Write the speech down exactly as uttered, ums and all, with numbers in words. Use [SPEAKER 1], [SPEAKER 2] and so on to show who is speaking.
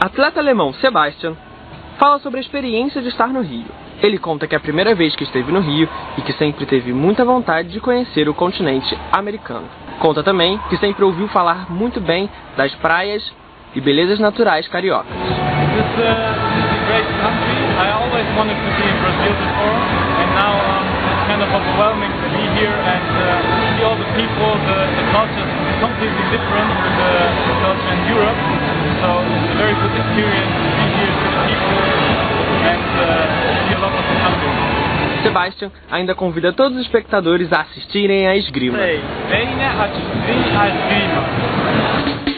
[SPEAKER 1] Atleta alemão Sebastian fala sobre a experiência de estar no Rio. Ele conta que é a primeira vez que esteve no Rio e que sempre teve muita vontade de conhecer o continente americano. Conta também que sempre ouviu falar muito bem das praias e belezas naturais cariocas.
[SPEAKER 2] This, uh, this is a great country. I always wanted to be in Brazil before, and now um, it's kind of overwhelming to be here and uh, see all the people. The, the culture is completely different to the, the culture in Europe, so it's a very good experience to be here, to the people, and uh, see a lot of the country.
[SPEAKER 1] Sebastian ainda convida todos os espectadores a assistirem à esgrima.
[SPEAKER 2] Venha assistir a esgrima.